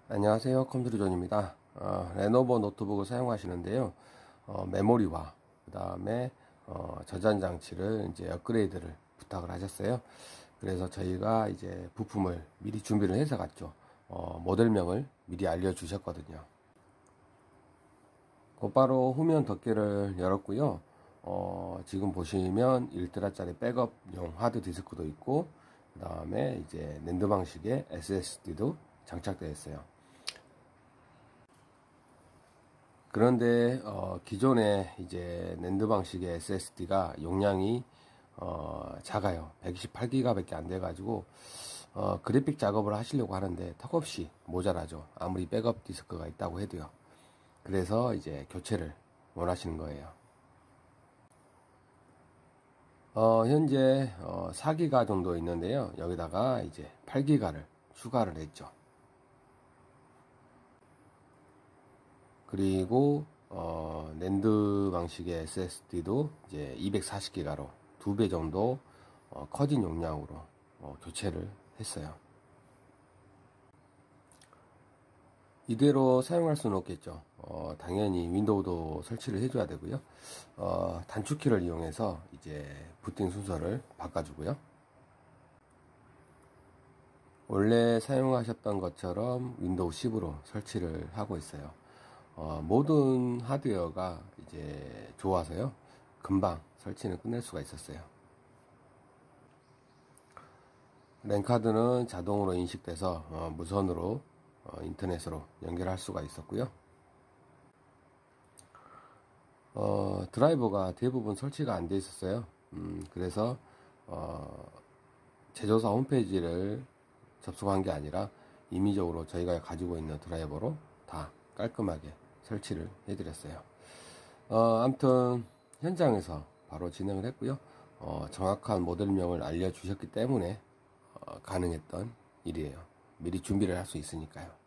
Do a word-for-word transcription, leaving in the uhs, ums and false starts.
안녕하세요, 컴퓨터존입니다. 어, 레노버 노트북을 사용하시는데요. 어, 메모리와 그 다음에 어, 저장 장치를 이제 업그레이드를 부탁을 하셨어요. 그래서 저희가 이제 부품을 미리 준비를 해서 갔죠. 어, 모델명을 미리 알려주셨거든요. 곧바로 후면 덮개를 열었고요. 어, 지금 보시면 일 테라짜리 백업용 하드디스크도 있고, 그 다음에 이제 낸드 방식의 에스에스디도 장착되어 있어요. 그런데 어, 기존의 이제 낸드 방식의 에스에스디가 용량이 어, 작아요. 백이십팔 기가 밖에 안 돼 가지고 어, 그래픽 작업을 하시려고 하는데 턱없이 모자라죠. 아무리 백업 디스크가 있다고 해도요. 그래서 이제 교체를 원하시는 거예요. 어, 현재 어, 사 기가 정도 있는데요. 여기다가 이제 팔 기가를 추가를 했죠. 그리고 어, 낸드 방식의 에스에스디도 이제 이백사십 기가로 두 배 정도 어, 커진 용량으로 어, 교체를 했어요. 이대로 사용할 수는 없겠죠. 어, 당연히 윈도우도 설치를 해줘야 되고요. 어, 단축키를 이용해서 이제 부팅 순서를 바꿔주고요. 원래 사용하셨던 것처럼 윈도우 십으로 설치를 하고 있어요. 어, 모든 하드웨어가 이제 좋아서요. 금방 설치는 끝낼 수가 있었어요. 랜카드는 자동으로 인식돼서 어, 무선으로 어, 인터넷으로 연결할 수가 있었고요. 어, 드라이버가 대부분 설치가 안 돼 있었어요. 음, 그래서 어, 제조사 홈페이지를 접속한 게 아니라 임의적으로 저희가 가지고 있는 드라이버로 다 깔끔하게 설치를 해드렸어요. 어, 아무튼 현장에서 바로 진행을 했고요. 어, 정확한 모델명을 알려주셨기 때문에 어, 가능했던 일이에요. 미리 준비를 할 수 있으니까요.